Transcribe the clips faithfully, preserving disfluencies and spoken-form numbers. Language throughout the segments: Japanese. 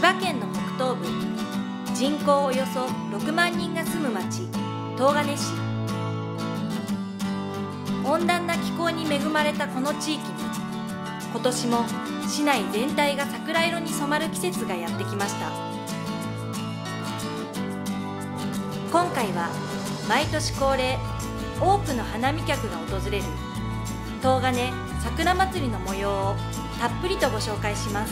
葉県の北東部、人口およそろくまんにんが住む町、東金市。温暖な気候に恵まれたこの地域に、今年も市内全体が桜色に染まる季節がやってきました。今回は毎年恒例、多くの花見客が訪れる東金桜まつりの模様をたっぷりとご紹介します。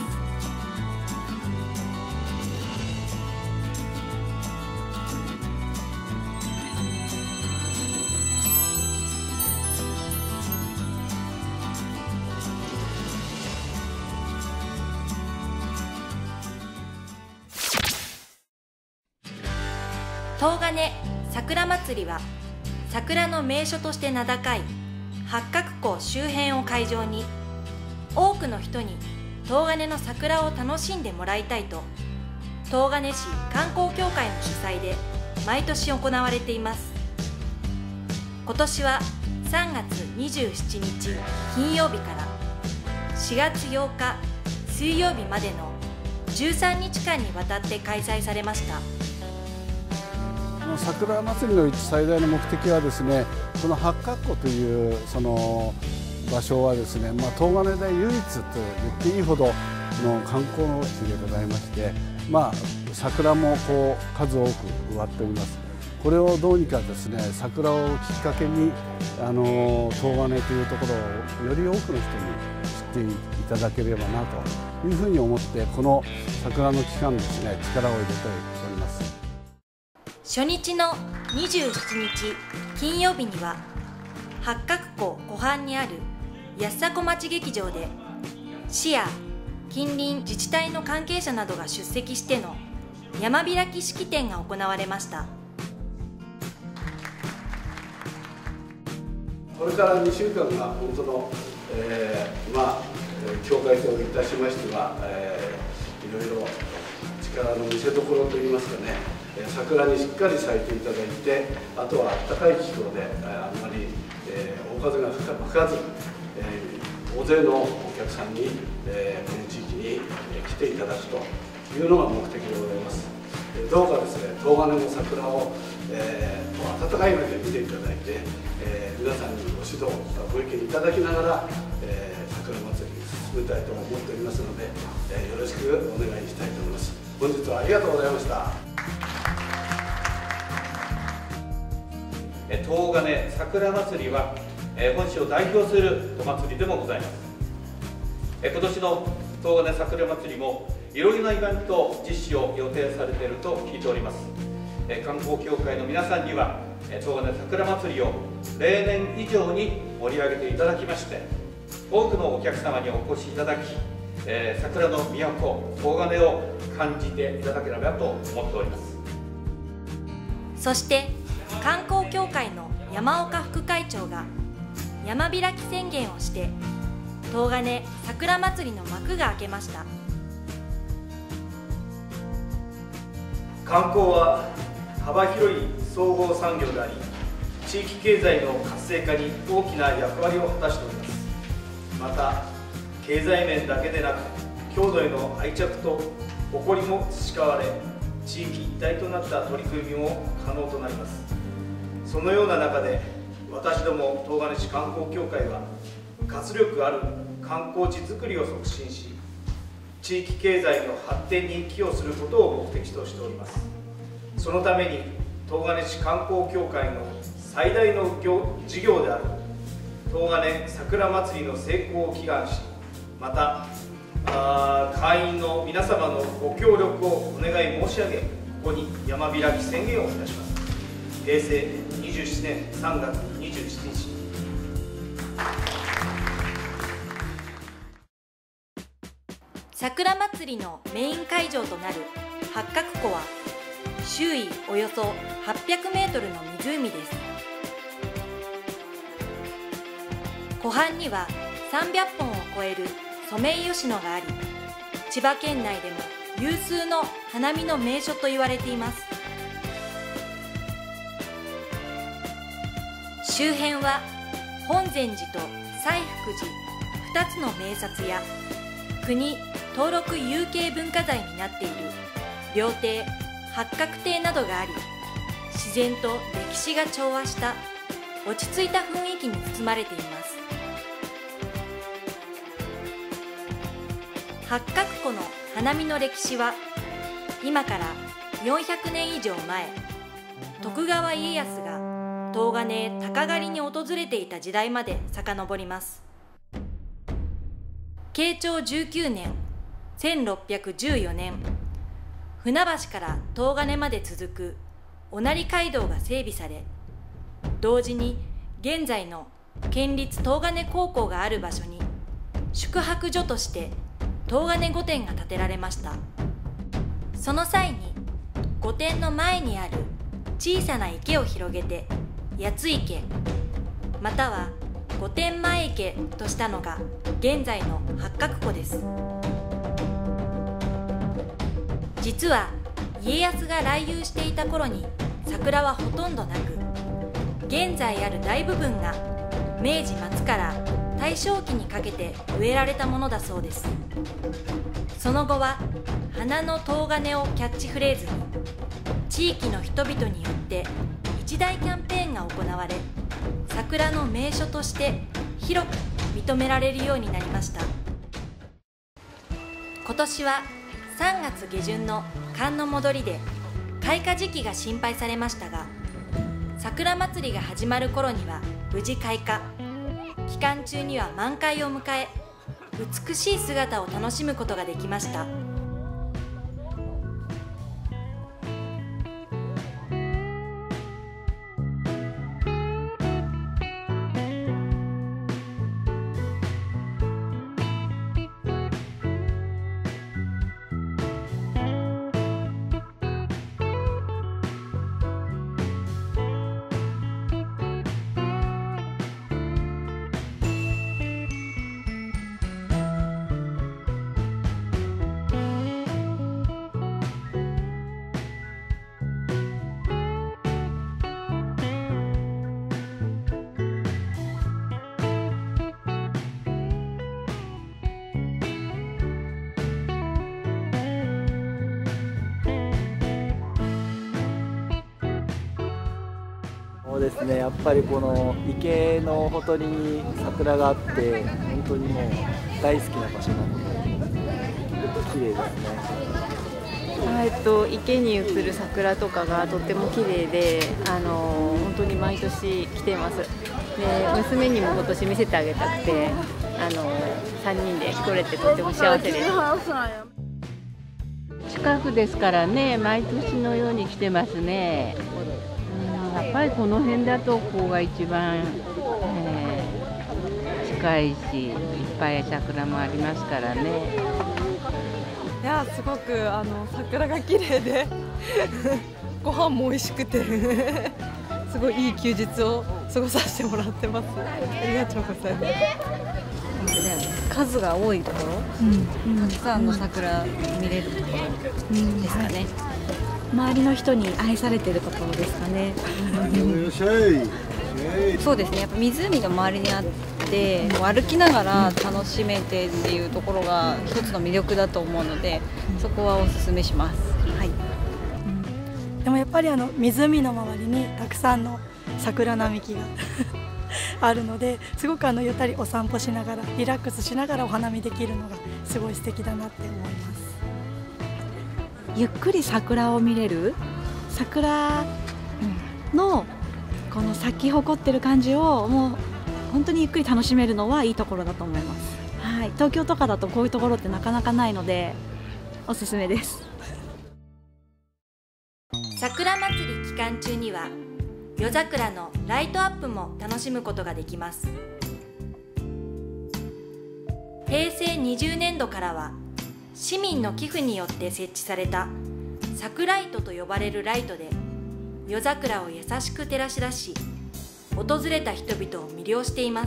東金桜まつりは桜の名所として名高い八角湖周辺を会場に、多くの人に東金の桜を楽しんでもらいたいと、東金市観光協会の主催で毎年行われています。今年はさんがつにじゅうしちにち金曜日からしがつようか水曜日までのじゅうさんにちかんにわたって開催されました。 桜まつりの一最大の目的はですね、この八角湖というその場所はですね、まあ、東金で唯一と言っていいほどの観光地でございまして、まあ、桜もこう数多く植わっております。これをどうにかですね、桜をきっかけにあの東金というところをより多くの人に知っていただければなというふうに思って、この桜の期間ですね、力を入れております。 初日のにじゅうしちにち金曜日には、八角湖湖畔にある安迫町劇場で市や近隣自治体の関係者などが出席しての山開き式典が行われました。 これからにしゅうかんが本当の、えー、まあ協会といたしましては、えー、いろいろ力の見せ所といいますかね、桜にしっかり咲いていただいて、あとは暖かい気候であんまり、えー、大風が吹かず、えー、大勢のお客さんに、えー、この地域に来ていただくというのが目的でございます。どうかですね、東金の桜を、えー、暖かい目で見ていただいて、えー、皆さんにご指導ご意見いただきながら、えー、桜まつりに進めたいと思っておりますので、えー、よろしくお願いしたいと思います。本日はありがとうございました。 東金桜まつりは本市を代表するお祭りでもございます。今年の東金桜まつりもいろいろなイベント実施を予定されていると聞いております。観光協会の皆さんには東金桜まつりを例年以上に盛り上げていただきまして、多くのお客様にお越しいただき、桜の都東金を感じていただければと思っております。 そして観光協会の山岡副会長が山開き宣言をして、東金桜まつりの幕が開けました。 観光は幅広い総合産業であり、地域経済の活性化に大きな役割を果たしております。また経済面だけでなく、郷土への愛着と誇りも培われ、地域一体となった取り組みも可能となります。そのような中で、私ども東金市観光協会は活力ある観光地づくりを促進し、地域経済の発展に寄与することを目的としております。そのために東金市観光協会の最大の事業である東金桜まつりの成功を祈願し、また会員の皆様のご協力をお願い申し上げ、ここに山開き宣言をいたします。平成にじゅうななねんさんがつにじゅうしちにち。 桜まつりのメイン会場となる八角湖は周囲およそはっぴゃくメートルの湖です。湖畔にはさんびゃっぽんを超えるソメイヨシノがあり、千葉県内でも有数の花見の名所と言われています。周辺は本禅寺と西福寺ふたつの名刹や国登録有形文化財になっている料亭、八角亭などがあり、自然と歴史が調和した落ち着いた雰囲気に包まれています。八角湖の花見の歴史は、今からよんひゃくねん以上前、徳川家康が東金へ鷹狩りに訪れていた時代まで遡ります。慶長じゅうきゅうねん、せんろっぴゃくじゅうよねん、船橋から東金まで続く御成街道が整備され、同時に現在の県立東金高校がある場所に宿泊所として東金御殿が建てられました。その際に御殿の前にある小さな池を広げて八つ池、または御殿前池としたのが現在の八角湖です。実は家康が来遊していた頃に桜はほとんどなく、現在ある大部分が明治末から大正期にかけて植えられたものだそうです。その後は花の東金をキャッチフレーズに、地域の人々によって一大キャンペーンが行われ、桜の名所として広く認められるようになりました。今年はさんがつげじゅんの寒の戻りで開花時期が心配されましたが、桜祭りが始まる頃には無事開花、期間中には満開を迎え、美しい姿を楽しむことができました。 そうですね、やっぱりこの池のほとりに桜があって、本当にもう大好きな場所なので、綺麗ですね。 えっと、池に映る桜とかがとっても綺麗で、あの本当に毎年来てます。で、娘にも今年見せてあげたくて、あのさんにんで来れてとても幸せです。 近くですからね、毎年のように来てますね。うん、やっぱりこの辺だとここが一番、えー、近いし、いっぱい桜もありますからね。 いや、すごくあの桜が綺麗でご飯も美味しくてすごいいい休日を過ごさせてもらってます。ありがとうございます。 数が多いところ、うん、たくさんの桜見れるところですかね、うん、はい、周りの人に愛されてるところですかねそうですね、やっぱ湖が周りにあってもう歩きながら楽しめてっていうところが一つの魅力だと思うので、そこはおすすめします。はい、 うん、でもやっぱりあの湖の周りにたくさんの桜並木があるので、すごくあのゆったりお散歩しながらリラックスしながらお花見できるのがすごい素敵だなって思います。 ゆっくり桜を見れる、桜のこの咲き誇ってる感じをもう本当にゆっくり楽しめるのはいいところだと思います。はい、東京とかだとこういうところってなかなかないのでおすすめです。 桜祭り期間中には夜桜のライトアップも楽しむことができます。へいせいにじゅうねんどからは市民の寄付によって設置された桜ライトと呼ばれるライトで夜桜を優しく照らし出し、訪れた人々を魅了しています。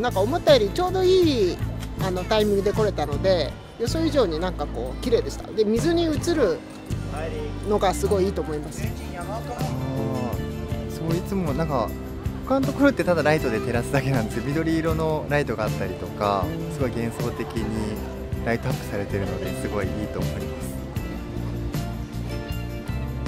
なんか思ったよりちょうどいいあのタイミングで来れたので、予想以上になんかこう綺麗でした。で、水に映るのがすごいいいと思います。 そう、いつもなんか他のところってただライトで照らすだけなんですけど、緑色のライトがあったりとか、すごい幻想的にライトアップされているのですごいいいと思います。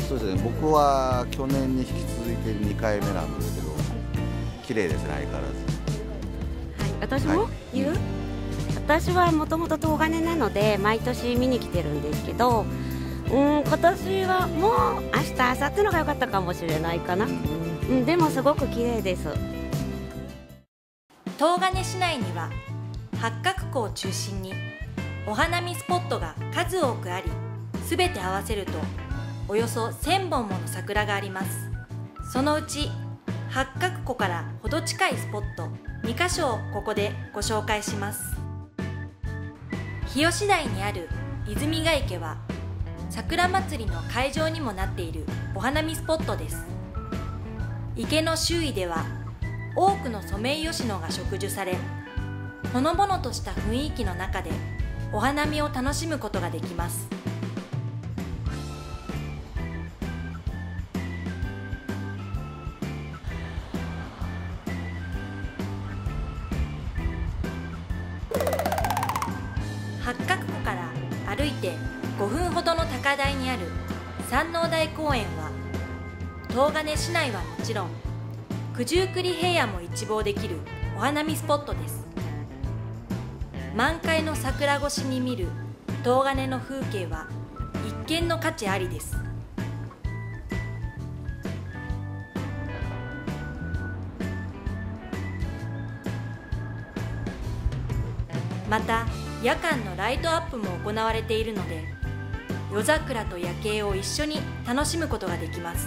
そうですね、僕は去年に引き続いてにかいめなんですけど、綺麗ですね、相変わらず。 はい、私も言う、はい、私はもともと東金なので毎年見に来てるんですけど、うん、今年はもう明日明後日のが良かったかもしれないかな、うん、でもすごく綺麗です。 東金市内には八角湖を中心にお花見スポットが数多くあり、すべて合わせるとおよそせんぼんもの桜があります。そのうち八角湖からほど近いスポットにかしょをここでご紹介します。日吉台にある泉ヶ池は桜祭りの会場にもなっているお花見スポットです。池の周囲では多くのソメイヨシノが植樹され、ほのぼのとした雰囲気の中でお花見を楽しむことができます。八角湖から歩いてごふんほどの高台にある山王台公園は、東金市内はもちろん九十九里平野も一望できるお花見スポットです。満開の桜越しに見る東金の風景は一見の価値ありです。また夜間のライトアップも行われているので、夜桜と夜景を一緒に楽しむことができます。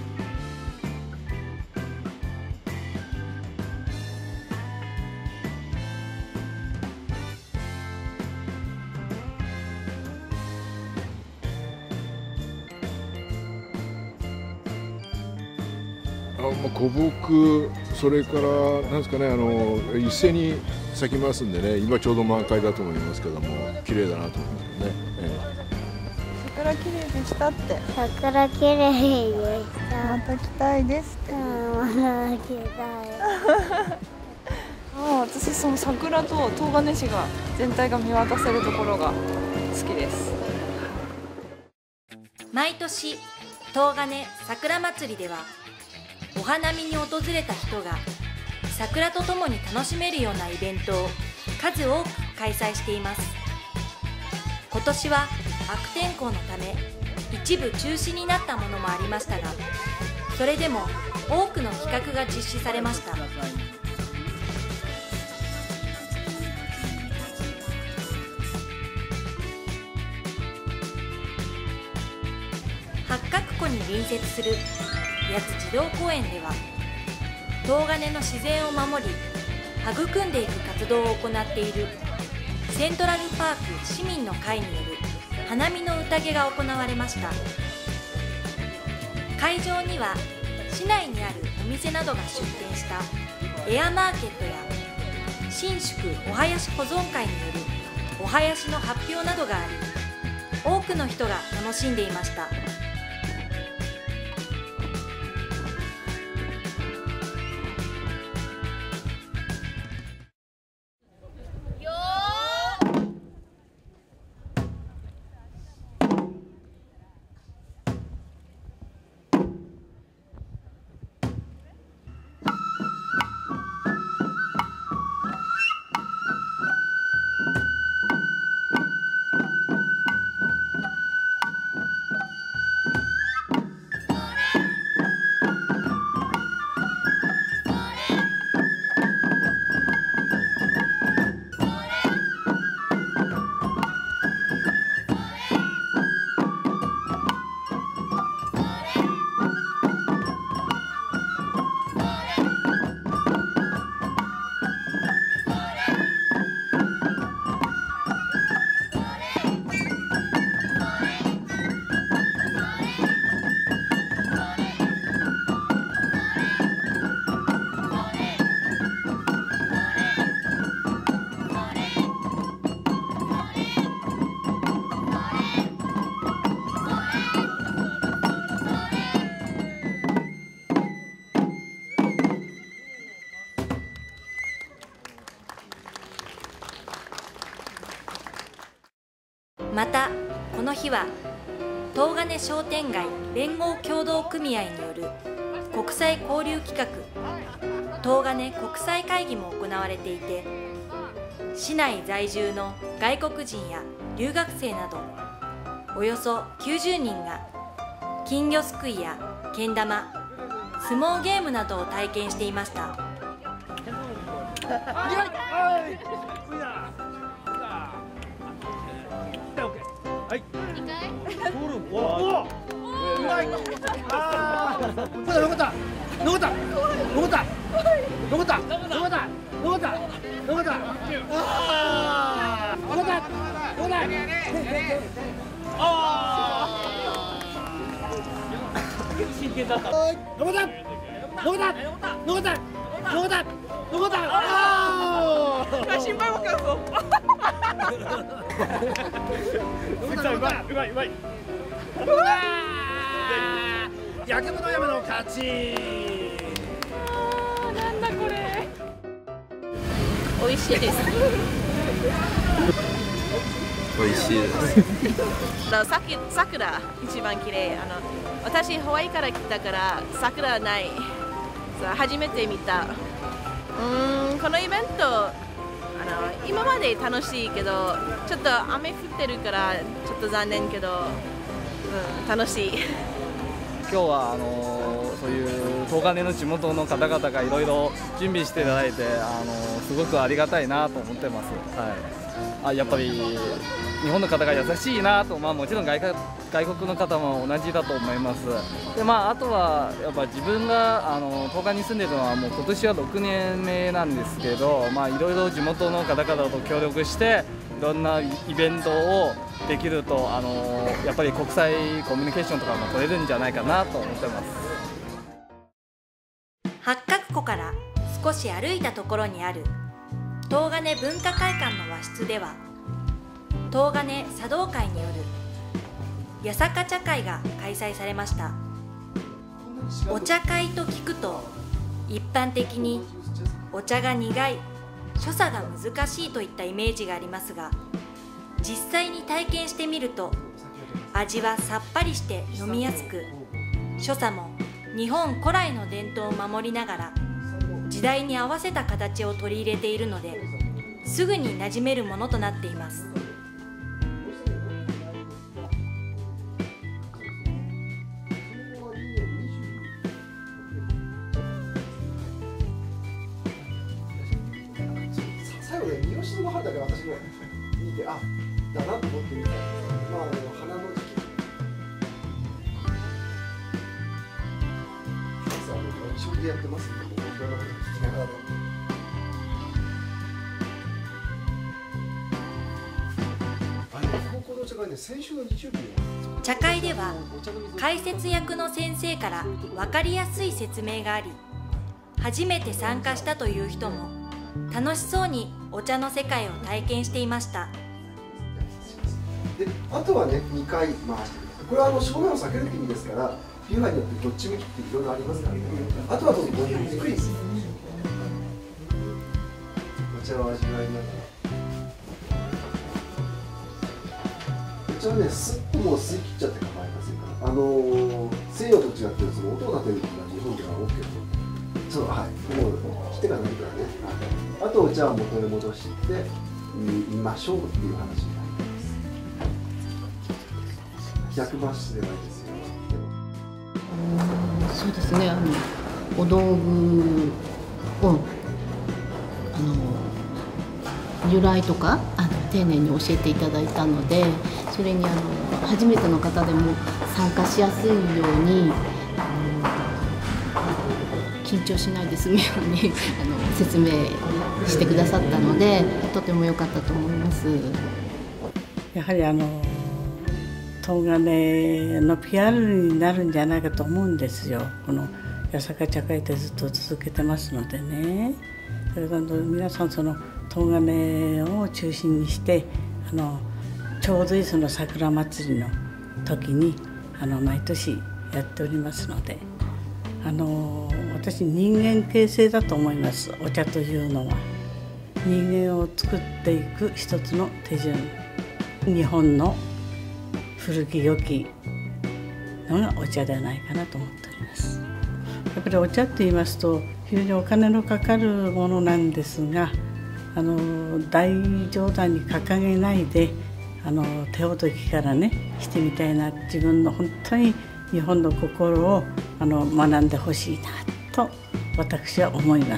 あ、まあ、古木、それからなんですかね、あの一斉に咲きますんでね、今ちょうど満開だと思いますけども、綺麗だなと思いますね。ええ、桜綺麗でしたって。 桜綺麗でした。 また来たいですって。 また来たい。 あ、私その桜と東金市が全体が見渡せるところが好きです。 毎年東金桜まつりでは、お花見に訪れた人が桜とともに楽しめるようなイベントを数多く開催しています。今年は悪天候のため一部中止になったものもありましたが、それでも多くの企画が実施されました。八角湖に隣接する八津児童公園では、東金の自然を守り育んでいく活動を行っているセントラルパーク市民の会による花見の宴が行われました。会場には市内にあるお店などが出店したエアマーケットや新宿お囃子保存会によるお囃子の発表などがあり、多くの人が楽しんでいました。 またこの日は東金商店街連合協同組合による国際交流企画東金国際会議も行われていて、市内在住の外国人や留学生などおよそきゅうじゅうにんが金魚すくいやけん玉、相撲ゲームなどを体験していました。 真剣だった。残った。残った。残った。残った。残った。残った。ああ。心配もかそう。うまいうまいうまい。うわあ。焼き物山の勝ち。ああ、なんだこれ。 美味しいです。 美味しいです。 さっき桜一番綺麗。あの私ハワイから来たから桜ない。初めて見た。うーんこのイベントあの今まで楽しいけどちょっと雨降ってるからちょっと残念けど、うん、楽しい。 今日はあのそういう東金の地元の方々がいろいろ準備していただいてあのすごくありがたいなと思ってます。はい、あやっぱり日本の方が優しいなと、まあ、もちろん 外, 外国の方も同じだと思います。で、まあ、あとはやっぱ自分があの東金に住んでいるのはもう今年はろくねんめなんですけど、まあ、いろいろ地元の方々と協力していろんなイベントをできるとあのやっぱり国際コミュニケーションとかも取れるんじゃないかなと思ってます。 八角湖から少し歩いたところにある東金文化会館の和室では東金茶道会による八坂茶会が開催されました。お茶会と聞くと一般的にお茶が苦い、所作が難しいといったイメージがありますが、実際に体験してみると味はさっぱりして飲みやすく、所作も日本古来の伝統を守りながら時代に合わせた形を取り入れているのですぐに馴染めるものとなっています。 最後ね、三好の春だけ私も見て、あ、だなと思ってみたんですけど、まあ、あの花の時期食でやってますんで、いろんなこと聞きながら。高校の茶会ね、先週の日曜日に茶会では解説役の先生から分かりやすい説明があり、初めて参加したという人も楽しそうにお茶の世界を体験していました。 で、あとはね、にかい回してください。これはあの正面を避けるって意味ですから、流派によってどっち向きっていろいろありますからね。あとはどうぞごゆっくりお茶を味わいながら。お茶はね、すっともう吸い切っちゃって構いませんから。あのー、西洋と違ってその音を立てるっていうのは日本では OK と。そう、はい。もう切ってがないからね。あとお茶は元へ戻してみましょうっていう話になります。逆回しすればいいですよ。 そうですね、あのお道具をあの由来とかあの丁寧に教えていただいたので、それにあの初めての方でも参加しやすいようにあの緊張しないで済むようにあの説明してくださったので、とても良かったと思います。 やはりあの東金の ピーアール になるんじゃないかと思うんですよ。この八坂茶会ってずっと続けてますのでね。それから皆さんその東金を中心にしてあのちょうどいいその桜祭りの時にあの毎年やっておりますので、あの私人間形成だと思います。お茶というのは人間を作っていく一つの手順日本の古き良きのがお茶ではないかなと思っております。やっぱりお茶って言いますと非常にお金のかかるものなんですが、あの大冗談に掲げないで、あの手ほどきからねしてみたいな、自分の本当に日本の心をあの学んでほしいなと私は思います。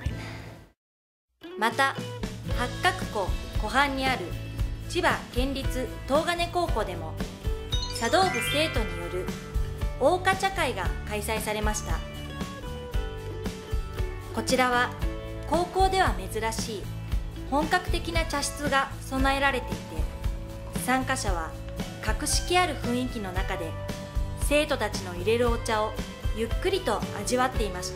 また八角湖湖畔にある千葉県立東金高校でも茶道部生徒による桜花茶会が開催されました。こちらは高校では珍しい本格的な茶室が備えられていて、参加者は格式ある雰囲気の中で生徒たちの入れるお茶をゆっくりと味わっていました。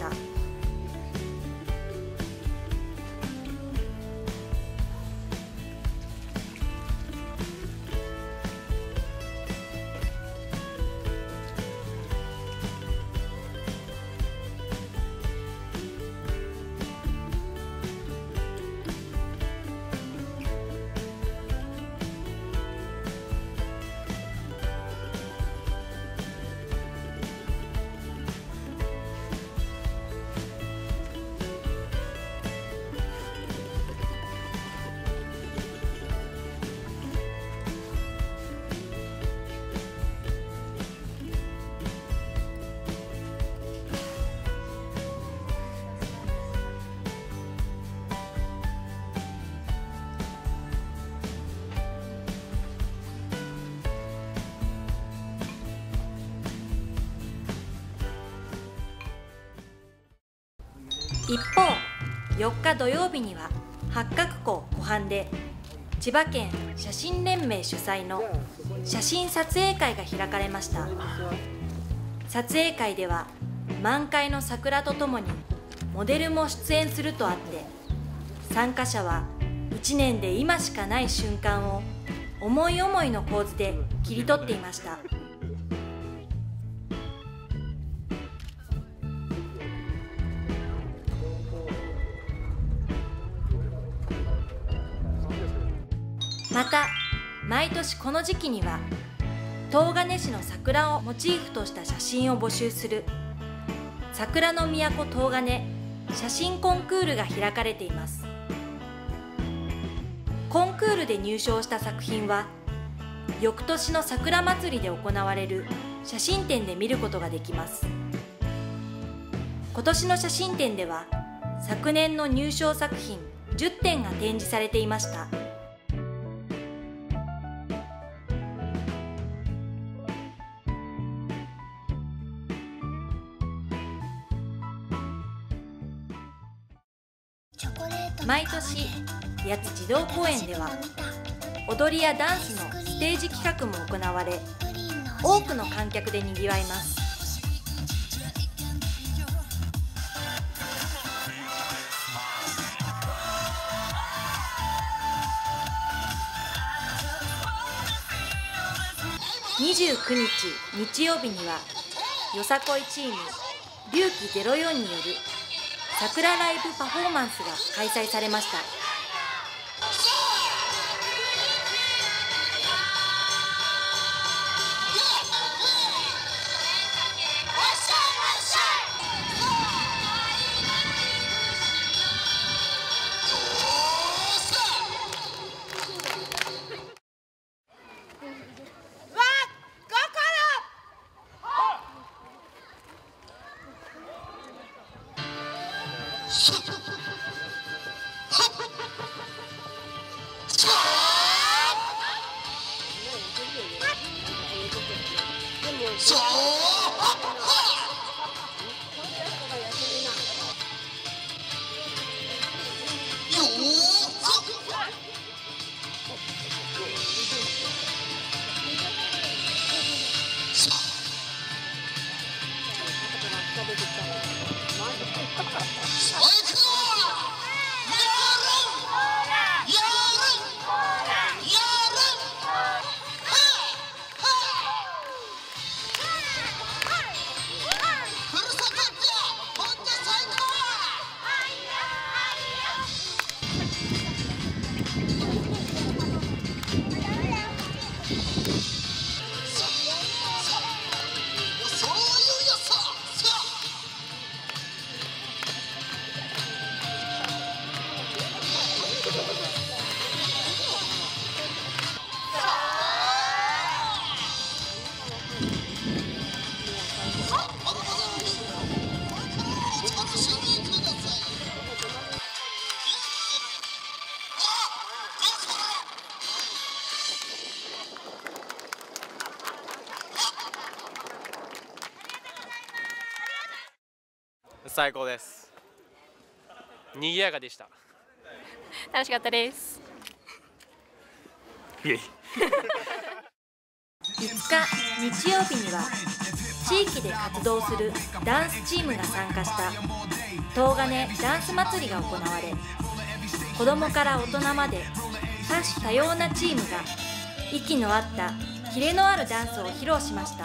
一方、よっか土曜日には八角湖湖畔で千葉県写真連盟主催の写真撮影会が開かれました。撮影会では満開の桜とともにモデルも出演するとあって、参加者はいちねんで今しかない瞬間を思い思いの構図で切り取っていました。また毎年この時期には東金市の桜をモチーフとした写真を募集する桜の都東金写真コンクールが開かれています。コンクールで入賞した作品は翌年の桜まつりで行われる写真展で見ることができます。今年の写真展では昨年の入賞作品じゅってんが展示されていました。毎年八つ児童公園では踊りやダンスのステージ企画も行われ、多くの観客でにぎわいます。にじゅうくにち日曜日にはよさこいチーム龍騎ゼロよんによる桜ライブパフォーマンスが開催されました。 最高です。賑やかでした。 楽しかったです。 イエイ。 いつか日曜日には地域で活動するダンスチームが参加した東金ダンス祭りが行われ、子どもから大人まで多種多様なチームが息の合ったキレのあるダンスを披露しました。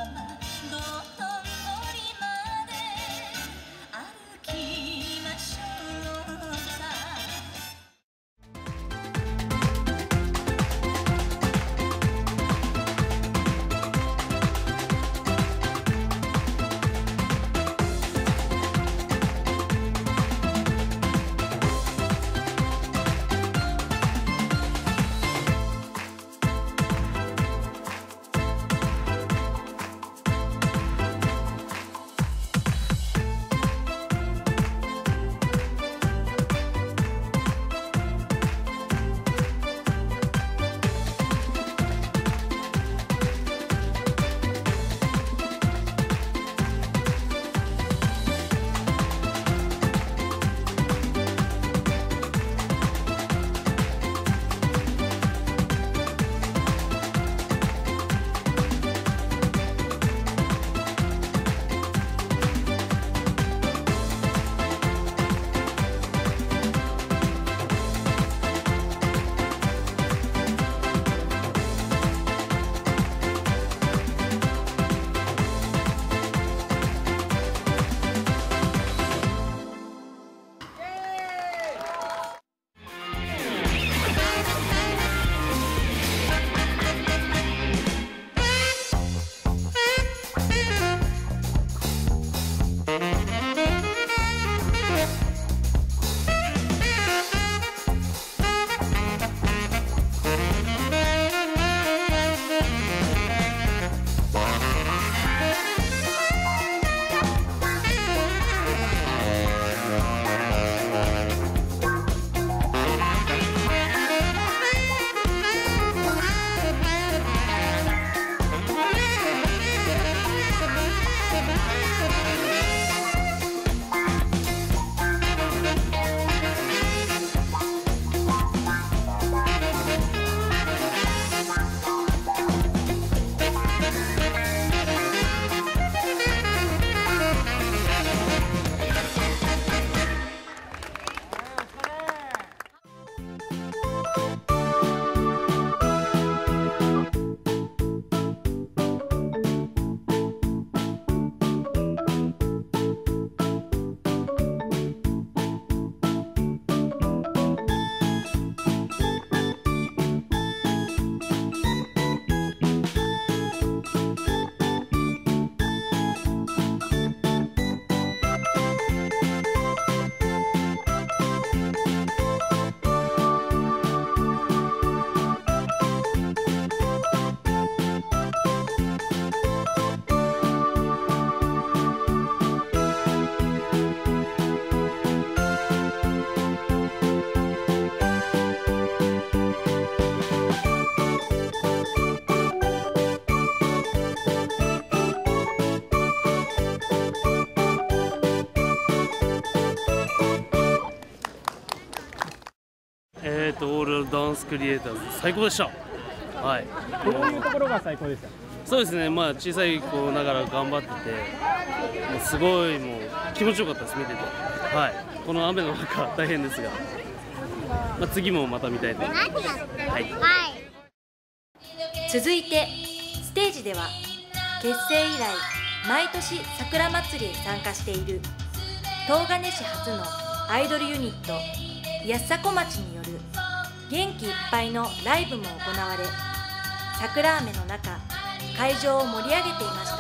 えーとオールダンスクリエイターズ最高でした。はい。 どういうところが最高でした？ そうですね。まあ小さい子ながら頑張ってて、もうすごいもう気持ちよかったです見てて。はい。この雨の中大変ですが、まあ次もまた見たいと思います。はい。 続いてステージでは結成以来毎年桜祭りへ参加している東金市初のアイドルユニット安迫町による元気いっぱいのライブも行われ、桜雨の中会場を盛り上げていました。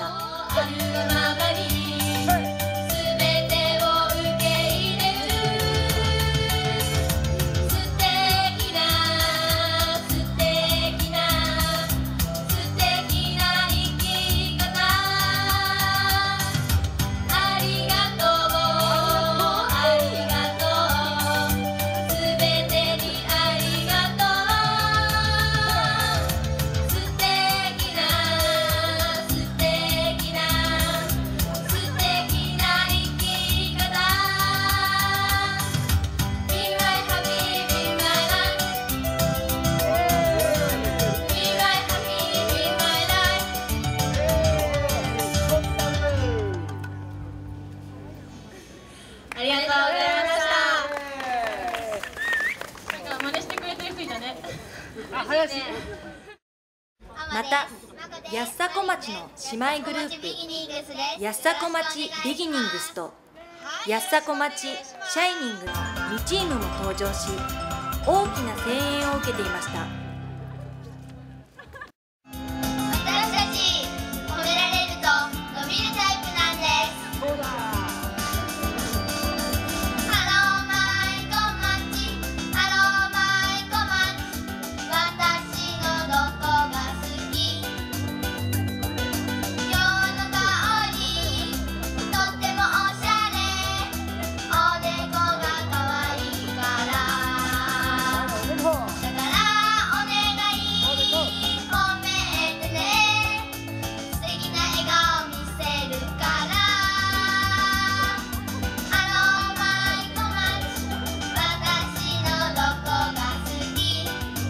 素敵なまた安迫町の姉妹グループ安迫町ビギニングスと安迫町シャイニングのにチームも登場し、大きな声援を受けていました。 私たち褒められると伸びるタイプなんです。そうだ。ハローマイコマチ、ハローマイコマチ、私のどこが好き。今日の香りとってもおしゃれ、おでこが可愛いから。だからお願い褒めてね、素敵な笑顔見せるから。ハローマイコマチ、私のどこが好き。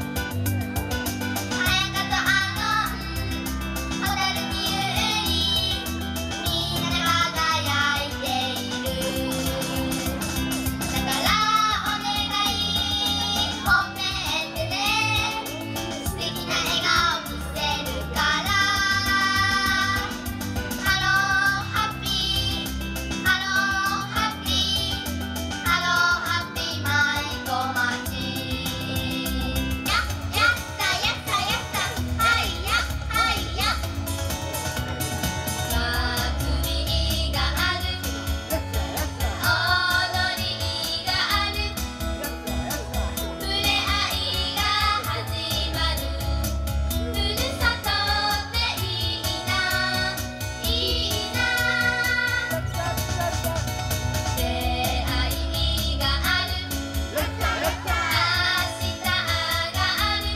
早かとあのホタルにゆり、みんなで輝いている。だからお願い褒めてね、素敵な笑顔見せるから。ハローハッピー、ハローハッピー、ハローハッピーマイコマチ。ややったやったやった、はいやはいや。祭りがある、踊りがある、触れ合いが始まる。ふるさとっていいな、いいな。出会いがある、明日がある。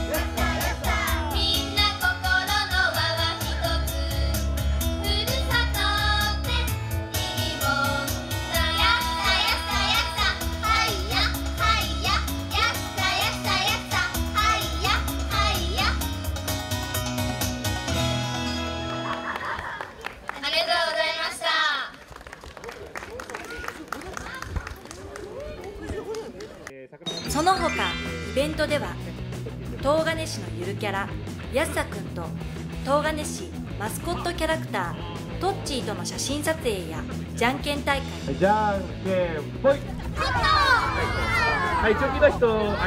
みんな心の輪はひとつ。ふるさとっていいもんだ。やったやったやった、はいやはいや。やったやったやった、はいやはいや。ありがとうございました。 その他イベントでは東金市のゆるキャラやっさくんと東金市マスコットキャラクタートッチーとの写真撮影やじゃんけん大会、 じゃんけんぽい。はい、チョキの人、はい。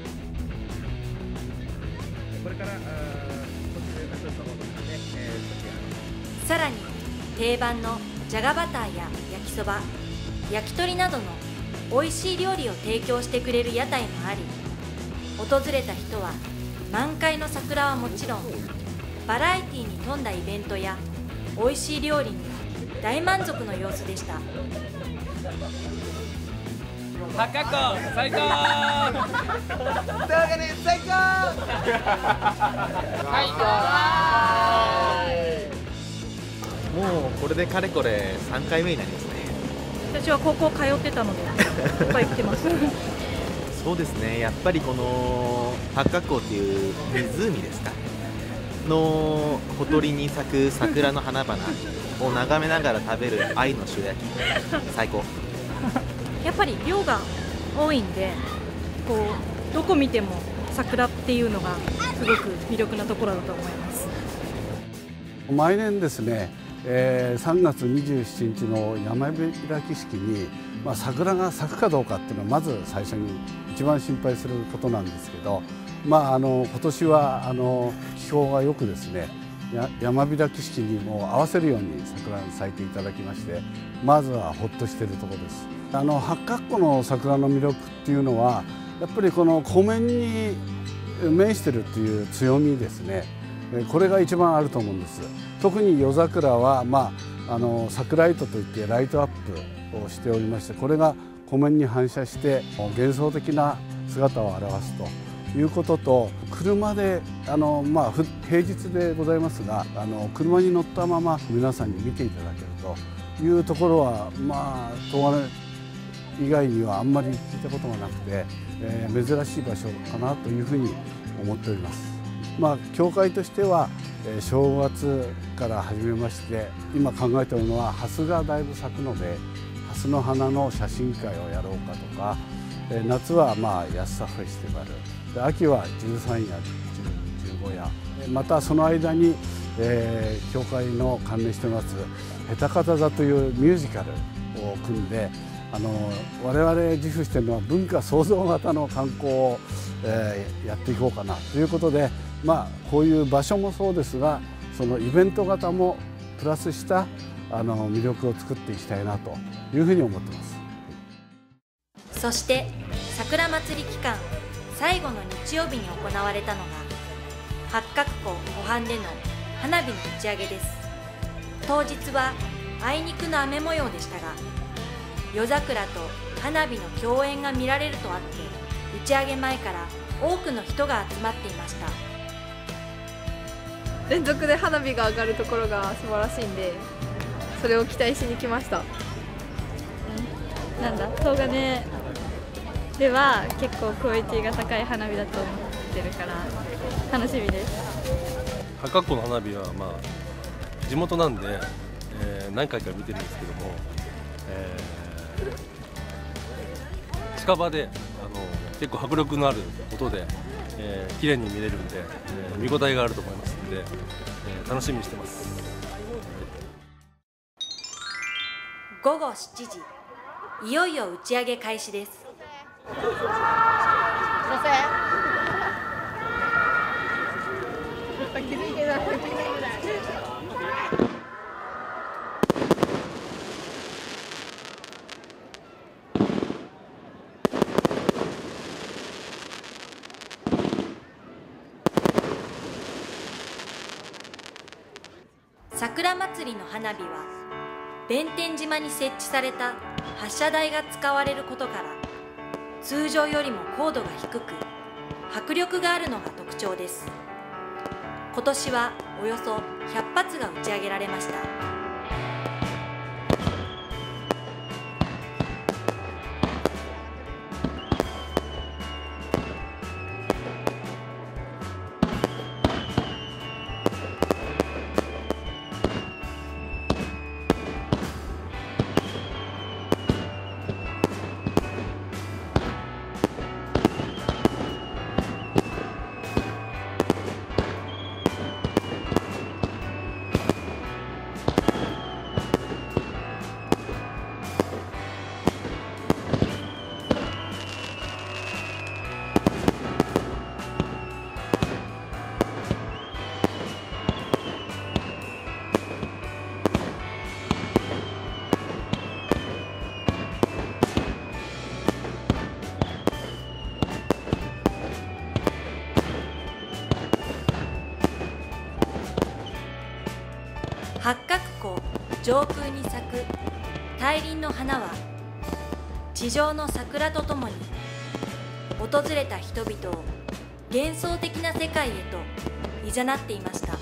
これから、あー、こっちでちょっと戻ってね、えー、 さらに定番のじゃがバターや焼きそば、焼き鳥などの美味しい料理を提供してくれる屋台もあり、訪れた人は満開の桜はもちろんバラエティに富んだイベントや美味しい料理に大満足の様子でした。 八角湖最高。 東金最高。もうこれでかれこれさんかいめになりますね。 私は高校通ってたのでいっぱい来てます。 そうですね、やっぱりこの八角湖っていう湖ですかのほとりに咲く桜の花々を眺めながら食べる愛の塩焼き、最高。 やっぱり量が多いんで、こうどこ見ても桜っていうのがすごく魅力なところだと思います。 毎年ですね、えー、さんがつにじゅうしちにちの山開き式に、まあ、桜が咲くかどうかっていうのはまず最初に一番心配することなんですけど、まあ、あの今年はあの気候がよくですね、や山開き式にも合わせるように桜に咲いていただきまして、まずはほっとしているところです。あの八角湖の桜の魅力っていうのはやっぱりこの湖面に面してるっていう強みですね。これが一番あると思うんです。特に夜桜は、まあ、あの桜糸といってライトアップをしておりまして、これが湖面に反射して幻想的な姿を表すということと、車であの、まあ、平日でございますが、あの車に乗ったまま皆さんに見ていただけるというところは、まあ、東金以外にはあんまり聞いたことがなくて、えー、珍しい場所かなというふうに思っております。まあ、教会としては正月から始めまして、今考えておるのはハスがだいぶ咲くので、ハスの花の写真会をやろうかとか、夏はまあ安さフェスティバルで、秋はじゅうさんやじゅうごやまたその間に、えー、教会の関連してます下手方座というミュージカルを組んで、あの我々自負しているのは文化創造型の観光を、えー、やっていこうかなということで、まあ、こういう場所もそうですが、そのイベント型もプラスしたあの魅力を作っていきたいなというふうに思ってます。 そして桜まつり期間最後の日曜日に行われたのが八角湖湖畔での花火の打ち上げです。当日はあいにくの雨模様でしたが、夜桜と花火の共演が見られるとあって、打ち上げ前から多くの人が集まっていました。 連続で花火が上がるところが素晴らしいんで、それを期待しに来ました。 なんだ、東金では結構クオリティが高い花火だと思ってるから楽しみです。 八角湖の花火は、まあ、地元なんで、えー、何回か見てるんですけども、えー、近場であの結構迫力のある音で、えー、綺麗に見れるんで、えー、見応えがあると思いますので、えー、楽しみにしてます。 ごごしちじ、いよいよ打ち上げ開始です。桜まつりの花火は弁天島に設置された発射台が使われることから通常よりも高度が低く迫力があるのが特徴です。今年はおよそひゃっぱつが打ち上げられました。八角湖上空に咲く大輪の花は地上の桜とともに訪れた人々を幻想的な世界へと誘っていました。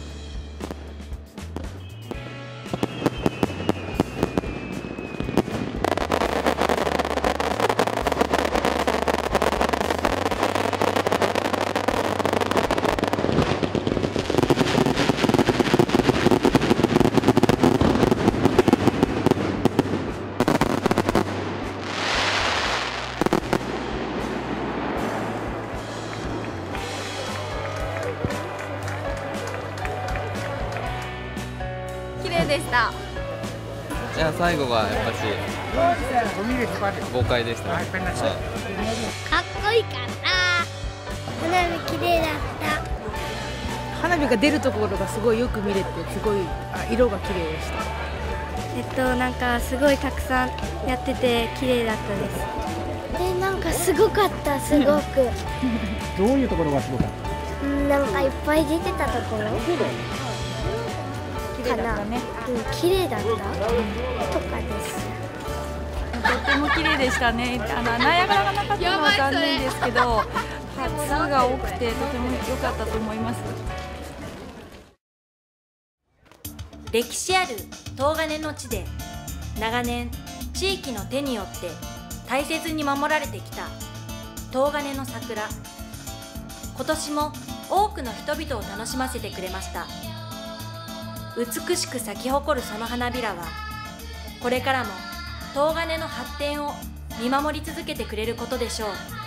綺麗でした。 じゃあ最後がやっぱし豪快でしたね。はい、 かっこいいかった。花火綺麗だった。 花火が出るところがすごいよく見れて、すごい色が綺麗でした。 えっとなんかすごいたくさんやってて綺麗だったです。でなんかすごかった、すごく。 どういうところがすごかった？ なんかいっぱい出てたところ。 綺麗だったね。 うん、綺麗だった、うん、とかです。 とっても綺麗でしたね。あのナイアガラがなかったのは残念ですけど、数が多くてとても良かったと思います。 歴史ある東金の地で長年地域の手によって大切に守られてきた東金の桜。今年も多くの人々を楽しませてくれました。美しく咲き誇るその花びらはこれからも東金の発展を見守り続けてくれることでしょう。